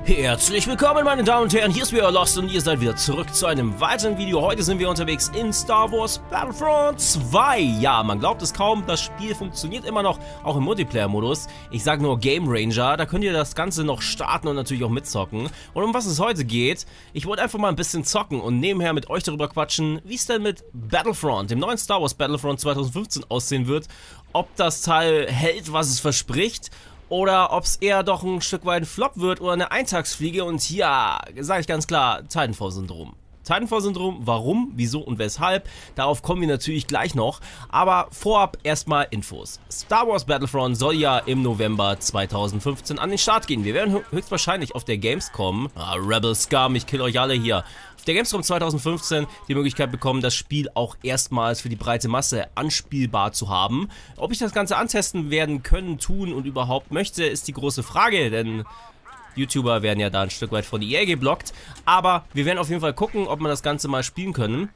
Herzlich willkommen, meine Damen und Herren, hier ist wieder Lost und ihr seid wieder zurück zu einem weiteren Video. Heute sind wir unterwegs in Star Wars Battlefront 2. Ja, man glaubt es kaum, das Spiel funktioniert immer noch, auch im Multiplayer-Modus. Ich sage nur Game Ranger, da könnt ihr das Ganze noch starten und natürlich auch mitzocken. Und um was es heute geht, ich wollte einfach mal ein bisschen zocken und nebenher mit euch darüber quatschen, wie es denn mit Battlefront, dem neuen Star Wars Battlefront 2015 aussehen wird. Ob das Teil hält, was es verspricht, oder ob es eher doch ein Stück weit ein Flop wird oder eine Eintagsfliege. Und ja, sage ich ganz klar, Titanfall-Syndrom. Titanfall-Syndrom, warum, wieso und weshalb, darauf kommen wir natürlich gleich noch. Aber vorab erstmal Infos. Star Wars Battlefront soll ja im November 2015 an den Start gehen. Wir werden höchstwahrscheinlich auf der Gamescom, Rebel Scum, ich kill euch alle hier, auf der Gamescom 2015 die Möglichkeit bekommen, das Spiel auch erstmals für die breite Masse anspielbar zu haben. Ob ich das Ganze antesten werden können, tun und überhaupt möchte, ist die große Frage, denn YouTuber werden ja da ein Stück weit von EA geblockt, aber wir werden auf jeden Fall gucken, ob wir das Ganze mal spielen können.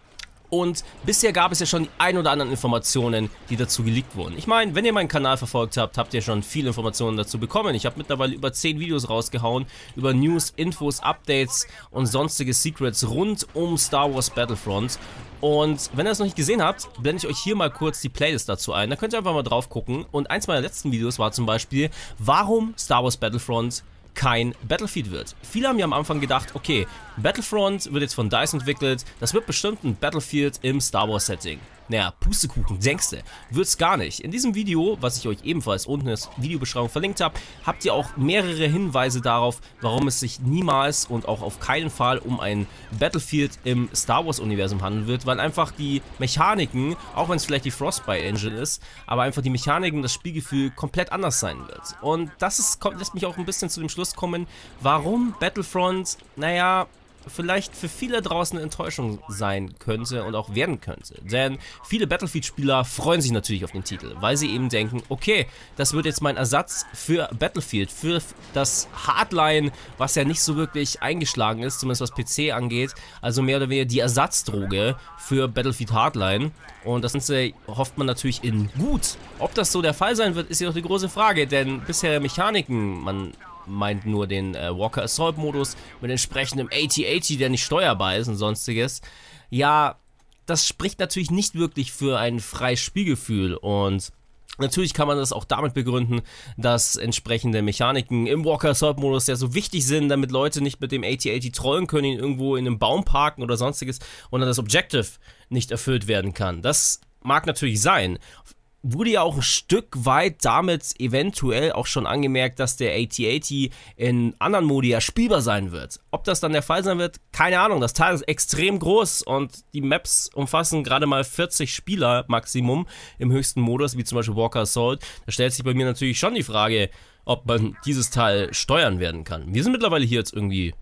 Und bisher gab es ja schon die ein oder anderen Informationen, die dazu geleakt wurden. Ich meine, wenn ihr meinen Kanal verfolgt habt, habt ihr schon viele Informationen dazu bekommen. Ich habe mittlerweile über 10 Videos rausgehauen, über News, Infos, Updates und sonstige Secrets rund um Star Wars Battlefront. Und wenn ihr das noch nicht gesehen habt, blende ich euch hier mal kurz die Playlist dazu ein. Da könnt ihr einfach mal drauf gucken. Und eins meiner letzten Videos war zum Beispiel, warum Star Wars Battlefront kein Battlefield wird. Viele haben ja am Anfang gedacht, okay, Battlefront wird jetzt von DICE entwickelt, das wird bestimmt ein Battlefield im Star Wars Setting. Naja, Pustekuchen, denkste, wird's gar nicht. In diesem Video, was ich euch ebenfalls unten in der Videobeschreibung verlinkt habe, habt ihr auch mehrere Hinweise darauf, warum es sich niemals und auch auf keinen Fall um ein Battlefield im Star Wars Universum handeln wird, weil einfach die Mechaniken, auch wenn es vielleicht die Frostbite Engine ist, aber einfach die Mechaniken, das Spielgefühl komplett anders sein wird. Und das lässt mich auch ein bisschen zu dem Schluss kommen, warum Battlefront, naja, vielleicht für viele draußen eine Enttäuschung sein könnte und auch werden könnte. Denn viele Battlefield-Spieler freuen sich natürlich auf den Titel, weil sie eben denken, okay, das wird jetzt mein Ersatz für Battlefield, für das Hardline, was ja nicht so wirklich eingeschlagen ist, zumindest was PC angeht, also mehr oder weniger die Ersatzdroge für Battlefield Hardline. Und das Ganze hofft man natürlich in gut. Ob das so der Fall sein wird, ist jedoch die große Frage, denn bisher Mechaniken, man meint nur den Walker Assault Modus mit entsprechendem AT-AT, der nicht steuerbar ist und sonstiges. Ja, das spricht natürlich nicht wirklich für ein freies Spielgefühl und natürlich kann man das auch damit begründen, dass entsprechende Mechaniken im Walker Assault Modus ja so wichtig sind, damit Leute nicht mit dem AT-AT trollen können, ihn irgendwo in einem Baum parken oder sonstiges und dann das Objective nicht erfüllt werden kann. Das mag natürlich sein. Wurde ja auch ein Stück weit damit eventuell auch schon angemerkt, dass der AT-AT in anderen Modi ja spielbar sein wird. Ob das dann der Fall sein wird, keine Ahnung. Das Teil ist extrem groß und die Maps umfassen gerade mal 40 Spieler Maximum im höchsten Modus, wie zum Beispiel Walker Assault. Da stellt sich bei mir natürlich schon die Frage, ob man dieses Teil steuern werden kann. Wir sind mittlerweile hier jetzt irgendwie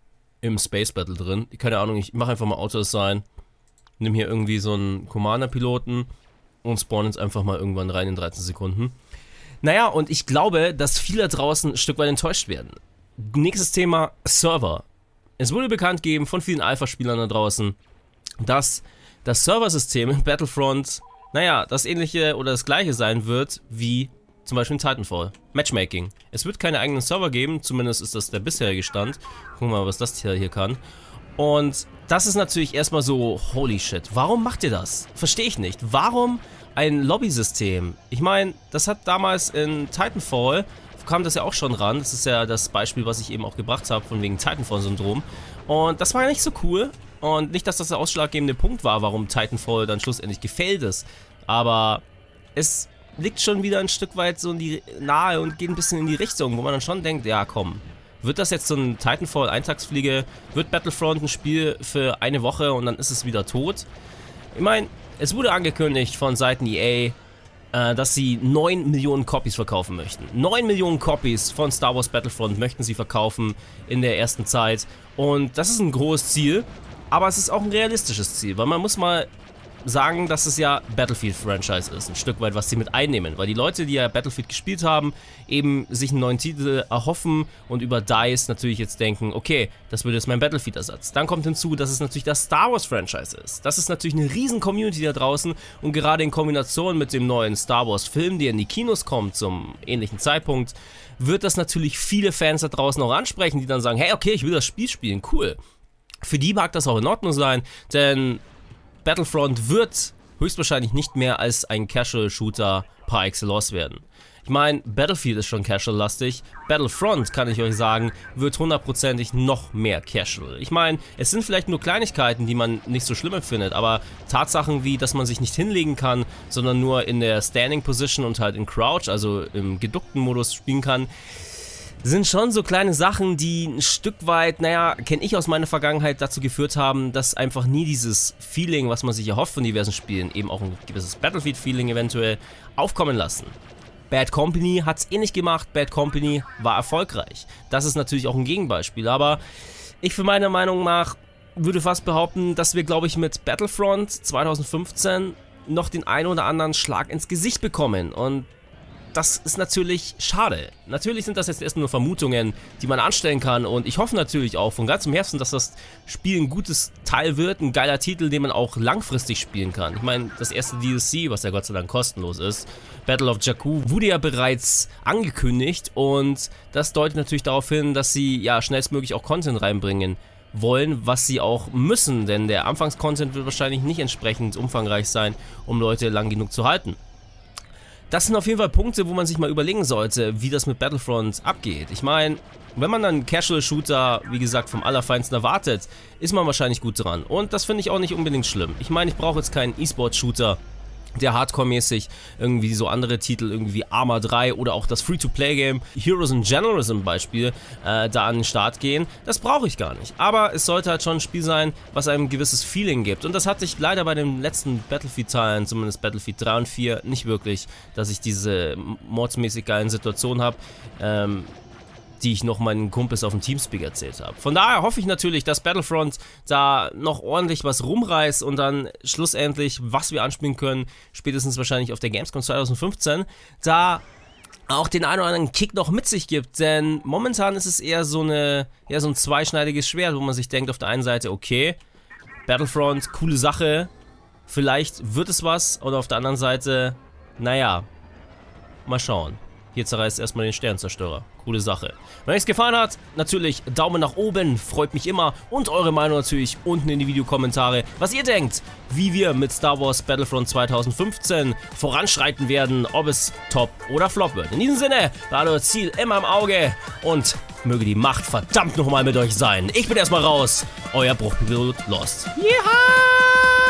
im Space Battle drin. Keine Ahnung, ich mache einfach mal Auto-Assign, nimm hier irgendwie so einen Commander-Piloten und spawnen jetzt einfach mal irgendwann rein in 13 Sekunden. Naja, und ich glaube, dass viele da draußen ein Stück weit enttäuscht werden. Nächstes Thema, Server. Es wurde bekannt gegeben von vielen Alpha-Spielern da draußen, dass das Serversystem in Battlefront, naja, das ähnliche oder das gleiche sein wird wie zum Beispiel in Titanfall. Matchmaking. Es wird keine eigenen Server geben, zumindest ist das der bisherige Stand. Gucken wir mal, was das hier kann. Und das ist natürlich erstmal so, holy shit, warum macht ihr das? Verstehe ich nicht. Warum ein Lobby-System? Ich meine, das hat damals in Titanfall, kam das ja auch schon ran. Das ist ja das Beispiel, was ich eben auch gebracht habe, von wegen Titanfall-Syndrom. Und das war ja nicht so cool. Und nicht, dass das der ausschlaggebende Punkt war, warum Titanfall dann schlussendlich gefailt ist. Aber es liegt schon wieder ein Stück weit so in die nahe und geht ein bisschen in die Richtung, wo man dann schon denkt, ja komm. Wird das jetzt so ein Titanfall-Eintagsfliege? Wird Battlefront ein Spiel für eine Woche und dann ist es wieder tot? Ich meine, es wurde angekündigt von Seiten EA, dass sie 9 Millionen Copies verkaufen möchten. 9 Millionen Copies von Star Wars Battlefront möchten sie verkaufen in der ersten Zeit. Und das ist ein großes Ziel, aber es ist auch ein realistisches Ziel, weil man muss mal sagen, dass es ja Battlefield-Franchise ist, ein Stück weit, was sie mit einnehmen, weil die Leute, die ja Battlefield gespielt haben, eben sich einen neuen Titel erhoffen und über DICE natürlich jetzt denken, okay, das wird jetzt mein Battlefield-Ersatz. Dann kommt hinzu, dass es natürlich das Star Wars-Franchise ist. Das ist natürlich eine riesen Community da draußen und gerade in Kombination mit dem neuen Star Wars-Film, der in die Kinos kommt zum ähnlichen Zeitpunkt, wird das natürlich viele Fans da draußen auch ansprechen, die dann sagen, hey, okay, ich will das Spiel spielen, cool. Für die mag das auch in Ordnung sein, denn Battlefront wird höchstwahrscheinlich nicht mehr als ein Casual-Shooter par excellence werden. Ich meine, Battlefield ist schon casual-lastig, Battlefront, kann ich euch sagen, wird hundertprozentig noch mehr casual. Ich meine, es sind vielleicht nur Kleinigkeiten, die man nicht so schlimm empfindet, aber Tatsachen wie, dass man sich nicht hinlegen kann, sondern nur in der Standing Position und halt in Crouch, also im geduckten Modus spielen kann, sind schon so kleine Sachen, die ein Stück weit, naja, kenne ich aus meiner Vergangenheit, dazu geführt haben, dass einfach nie dieses Feeling, was man sich erhofft von diversen Spielen, eben auch ein gewisses Battlefield-Feeling eventuell, aufkommen lassen. Bad Company hat es ähnlich gemacht, Bad Company war erfolgreich. Das ist natürlich auch ein Gegenbeispiel, aber ich für meine Meinung nach würde fast behaupten, dass wir, glaube ich, mit Battlefront 2015 noch den einen oder anderen Schlag ins Gesicht bekommen und das ist natürlich schade. Natürlich sind das jetzt erst nur Vermutungen, die man anstellen kann und ich hoffe natürlich auch von ganzem Herzen, dass das Spiel ein gutes Teil wird, ein geiler Titel, den man auch langfristig spielen kann. Ich meine, das erste DLC, was ja Gott sei Dank kostenlos ist, Battle of Jakku, wurde ja bereits angekündigt und das deutet natürlich darauf hin, dass sie ja schnellstmöglich auch Content reinbringen wollen, was sie auch müssen, denn der Anfangscontent wird wahrscheinlich nicht entsprechend umfangreich sein, um Leute lang genug zu halten. Das sind auf jeden Fall Punkte, wo man sich mal überlegen sollte, wie das mit Battlefront abgeht. Ich meine, wenn man dann Casual-Shooter, wie gesagt, vom Allerfeinsten erwartet, ist man wahrscheinlich gut dran. Und das finde ich auch nicht unbedingt schlimm. Ich meine, ich brauche jetzt keinen E-Sport-Shooter, der hardcore-mäßig irgendwie so andere Titel, irgendwie Arma 3 oder auch das Free-to-Play-Game Heroes and Generals zum Beispiel da an den Start gehen. Das brauche ich gar nicht. Aber es sollte halt schon ein Spiel sein, was einem ein gewisses Feeling gibt. Und das hatte ich leider bei den letzten Battlefield-Teilen, zumindest Battlefield 3 und 4, nicht wirklich, dass ich diese mordsmäßig geilen Situationen habe, die ich noch meinen Kumpels auf dem Teamspeak erzählt habe. Von daher hoffe ich natürlich, dass Battlefront da noch ordentlich was rumreißt und dann schlussendlich, was wir anspielen können, spätestens wahrscheinlich auf der Gamescom 2015, da auch den einen oder anderen Kick noch mit sich gibt, denn momentan ist es eher so ein zweischneidiges Schwert, wo man sich denkt auf der einen Seite, okay, Battlefront, coole Sache, vielleicht wird es was, und auf der anderen Seite, naja, mal schauen. Hier zerreißt erstmal den Sternzerstörer. Coole Sache. Wenn euch es gefallen hat, natürlich Daumen nach oben, freut mich immer. Und eure Meinung natürlich unten in die Videokommentare. Was ihr denkt, wie wir mit Star Wars Battlefront 2015 voranschreiten werden, ob es top oder flop wird. In diesem Sinne, war euer Ziel immer im Auge und möge die Macht verdammt nochmal mit euch sein. Ich bin erstmal raus. Euer Bruchpilot Lost. Yeeha!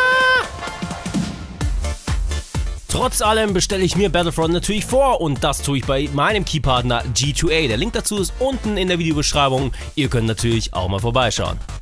Trotz allem bestelle ich mir Battlefront natürlich vor und das tue ich bei meinem Keypartner G2A. Der Link dazu ist unten in der Videobeschreibung. Ihr könnt natürlich auch mal vorbeischauen.